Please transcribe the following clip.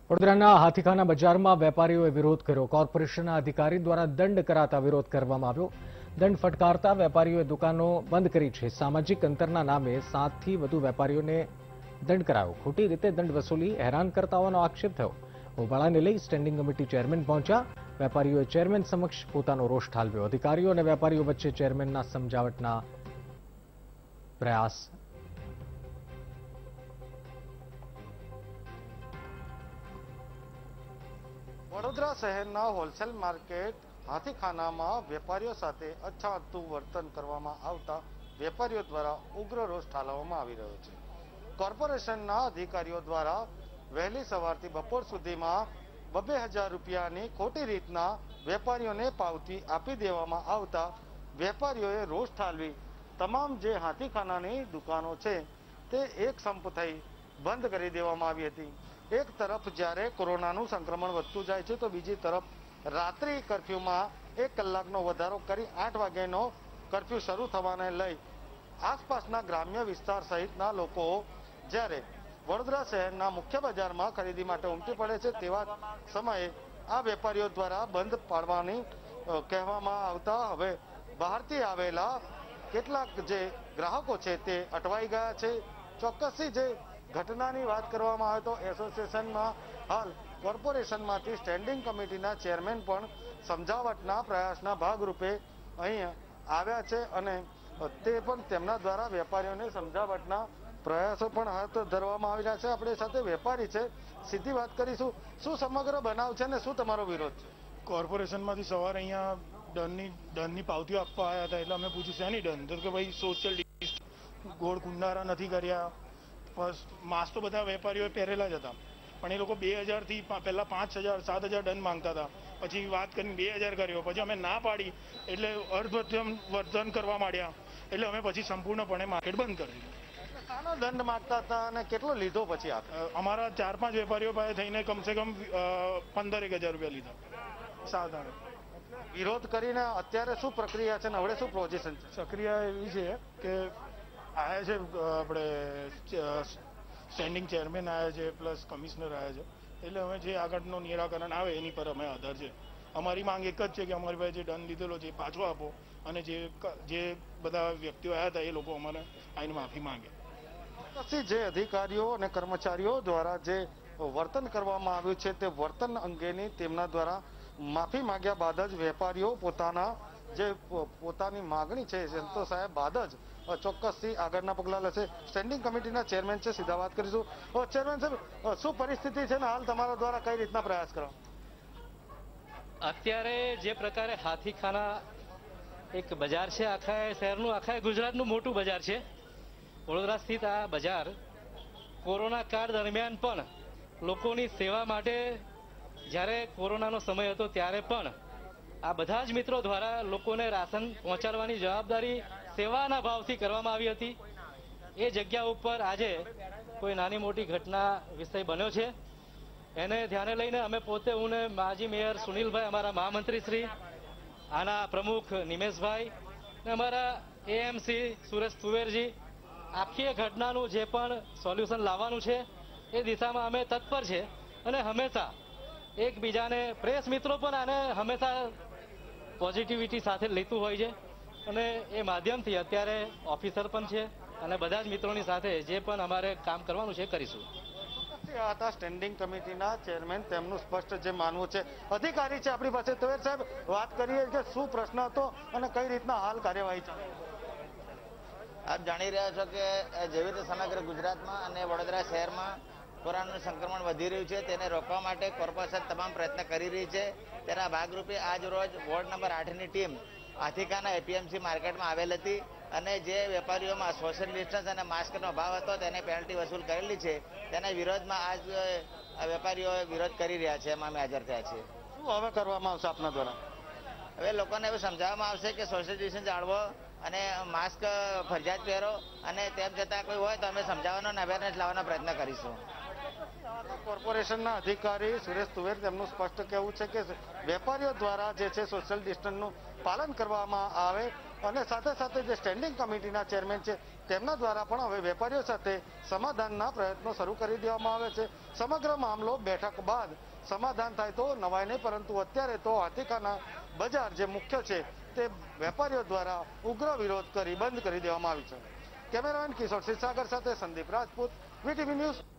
વડોદરાના હાથીખાના બજારમાં વેપારીઓએ વિરોધ કર્યો। કોર્પોરેશનના અધિકારી દ્વારા દંડ કરાતા વિરોધ કરવામાં આવ્યો। દંડ ફટકારતા વેપારીઓએ દુકાનો બંધ કરી છે। સામાજિક અંતરના નામે 7થી વધુ વેપારીઓને દંડ કરાયો। ખોટી રીતે દંડ વસૂલી હેરાન કરતા હોવાનો આક્ષેપ થયો। હોબાળાને લઈ સ્ટેન્ડિંગ કમિટી ચેરમેન પહોંચ્યા। વેપારીઓએ ચેરમેન સમક્ષ પોતાનો રોષ ઠાલવ્યો। અધિકારીઓ અને વેપારીઓ વચ્ચે ચેરમેનના સમજાવટના પ્રયાસ। વડોદરા શહેરના હોલસેલ માર્કેટ હાથીખાનામાં વેપારીઓ સાથે અછાતું વર્તન કરવામાં આવતા વેપારીઓ દ્વારા ઉગ્ર રોષ ઠાલવવામાં આવી રહ્યો છે। કોર્પોરેશનના અધિકારીઓ દ્વારા વહેલી સવારથી બપોર સુધીમાં 2,000 રૂપિયાની ખોટી રીતના વેપારીઓને પાવતી આપી દેવામાં આવતા વેપારીઓએ રોષ ઠાલવી તમામ જે હાથીખાનાની દુકાનો છે તે એક સંપ થઈ બંધ કરી દેવામાં આવી હતી। એક તરફ જ્યારે કોરોનાનું સંક્રમણ વધતું જાય છે તો બીજી તરફ રાત્રિ કર્ફ્યુમાં 1 કલાકનો વધારો કરી 8 વાગ્યાનો કર્ફ્યુ શરૂ થવાને લઈ આસપાસના ગ્રામ્ય વિસ્તાર સહિતના લોકો જ્યારે વડોદરા શહેરના મુખ્ય બજારમાં ખરીદી માટે ઉમટી પડે છે તેવા સમયે આ વેપારીઓ દ્વારા બંધ પાડવાની કહેવામાં આવતા હવે બહારથી આવેલા કેટલાક જે ગ્રાહકો છે તે અટવાઈ ગયા છે। ચોક્કસથી જે ઘટનાની વાત કરવામાં આવે તો એસોસિએશનમાં હાલ કોર્પોરેશનમાંથી સ્ટેન્ડિંગ કમિટીના ચેરમેન પણ સમજાવટના પ્રયાસના ભાગરૂપે અહીં આવ્યા છે અને તે પણ તેમના દ્વારા વેપારીઓને સમજાવટના પ્રયાસો પણ હાથ ધરવામાં આવી રહ્યા છે। આપણી સાથે વેપારી છે, સીધી વાત કરીશું। શું સમગ્ર બનાવ છે ને શું તમારો વિરોધ છે? કોર્પોરેશનમાંથી સવારે અહીંયા દંડની પાવતીઓ આપવા આવ્યા હતા એટલે અમે પૂછ્યું શેની દંડ, તો કે ભાઈ સોશિયલ ડિસ્ટન્સ ગોળ કુંડારા નથી કર્યા, બસ માસ્ક તો બધા વેપારીઓએ પહેરેલા જ હતા પણ એ લોકો 2,000થી પહેલા 5,000 7,000 દંડ માંગતા હતા। પછી વાત કરીને 2,000 કર્યો, પછી અમે ના પાડી એટલે વર્તન કરવા માંડ્યા એટલે અમે પછી સંપૂર્ણપણે માર્કેટ બંધ કરી દીધું। શાનો દંડ માંગતા હતા અને કેટલો લીધો પછી આપ? અમારા 4-5 વેપારીઓ પાસે થઈને કમસે કમ 15,000 રૂપિયા લીધા સાધારણ। વિરોધ કરીને અત્યારે શું પ્રક્રિયા છે ને હવે શું પોઝિશન છે? પ્રક્રિયા એવી છે કે આવ્યા છે આપણે સ્ટેન્ડિંગ ચેરમેન આવ્યા છે પ્લસ કમિશનર આવ્યા છે એટલે અમે જે આગળનું નિરાકરણ આવે એની પર અમે આધાર છે। અમારી માંગ એક જ છે કે અમારી પાસે જે દંડ લીધેલો છે એ પાછો આપો અને જે બધા વ્યક્તિઓ આવ્યા હતા એ લોકો અમારે આઈને માફી માંગે। જે અધિકારીઓ અને કર્મચારીઓ દ્વારા જે વર્તન કરવામાં આવ્યું છે તે વર્તન અંગેની તેમના દ્વારા માફી માંગ્યા બાદ જ વેપારીઓ પોતાની માગણી છે સંતોષાયા બાદ જ ચોક્કસથી આગળના પગલા લેશે। સ્ટેન્ડિંગ કમિટીના ચેરમેન છે, સીધા વાત કરીશું। ચેરમેન સાહેબ, શું પરિસ્થિતિ છે ને હાલ તમારા દ્વારા કઈ રીતના પ્રયાસ કરો? અત્યારે જે પ્રકારે હાથીખાના એક બજાર છે, આખા શહેરનું આખા ગુજરાતનું મોટું બજાર છે। વડોદરા સ્થિત આ બજાર કોરોના કાળ દરમિયાન પણ લોકોની સેવા માટે જ્યારે કોરોનાનો સમય હતો ત્યારે પણ આ બધા જ મિત્રો દ્વારા લોકોને રાશન પહોંચાડવાની જવાબદારી સેવાના ભાવથી કરવામાં આવી હતી। એ જગ્યા ઉપર આજે કોઈ નાની મોટી ઘટના વિષય બન્યો છે એને ધ્યાને લઈને અમે પોતે હું ને માજી મેયર સુનિલભાઈ, અમારા મહામંત્રી શ્રી, આના પ્રમુખ નિમેશભાઈ ને અમારા એએમસી સુરેશ તુવેરજી આખી ઘટનાનું જે પણ સોલ્યુશન લાવવાનું છે એ દિશામાં અમે તત્પર છે અને હંમેશા એકબીજાને પ્રેસ મિત્રો પણ આને હંમેશા પોઝિટિવિટી સાથે લેતું હોય છે અને એ માધ્યમથી અત્યારે ઓફિસર પણ છે અને બધા જ મિત્રોની સાથે જે પણ અમારે કામ કરવાનું છે કરીશું। હતા સ્ટેન્ડિંગ કમિટીના ચેરમેન, તેમનું સ્પષ્ટ જે માનવું છે। અધિકારી છે આપણી પાસે, તવેર સાહેબ વાત કરીએ કે શું પ્રશ્ન હતો અને કઈ રીતના હાલ કાર્યવાહી ચાલે? આપ જાણી રહ્યા છો કે જેવી રીતે સમગ્ર ગુજરાતમાં અને વડોદરા શહેરમાં કોરોનાનું સંક્રમણ વધી રહ્યું છે તેને રોકવા માટે કોર્પોરેશન તમામ પ્રયત્ન કરી રહી છે। તેના ભાગરૂપે આજ રોજ વોર્ડ નંબર 8ની ટીમ હાથીખાના એપીએમસી માર્કેટમાં આવેલ હતી અને જે વેપારીઓમાં સોશિયલ ડિસ્ટન્સ અને માસ્કનો અભાવ હતો તેને પેનલ્ટી વસૂલ કરેલી છે। તેના વિરોધમાં આજ વેપારીઓ વિરોધ કરી રહ્યા છે, એમાં અમે હાજર થયા છીએ। શું હવે કરવામાં આવશે આપના દ્વારા? હવે લોકોને એવું સમજાવવામાં આવશે કે સોશિયલ ડિસ્ટન્સ જાળવો અને માસ્ક ફરજિયાત પહેરો અને તેમ છતાં કોઈ હોય તો અમે સમજાવવાનો અને અવેરનેસ લાવવાનો પ્રયત્ન કરીશું। કોર્પોરેશનના અધિકારી સુરેશ તુવેર, તેમનું સ્પષ્ટ કહેવું છે કે વેપારીઓ દ્વારા જે છે સોશિયલ ડિસ્ટન્સનું પાલન કરવામાં આવે અને સાથે સાથે જે સ્ટેન્ડિંગ કમિટીના ચેરમેન છે તેમના દ્વારા પણ હવે વેપારીઓ સાથે સમાધાનના પ્રયત્નો શરૂ કરી દેવામાં આવે છે. સમગ્ર મામલો બેઠક બાદ સમાધાન થાય તો નવાય નહીં, પરંતુ અત્યારે તો હાથીખાના બજાર જે મુખ્ય છે તે વેપારીઓ દ્વારા ઉગ્ર વિરોધ કરી બંધ કરી દેવામાં આવી છે. કેમેરામેન કિશોર ક્ષીરસાગર સાથે સંદીપ રાજપૂત, વીટીવી ન્યૂઝ.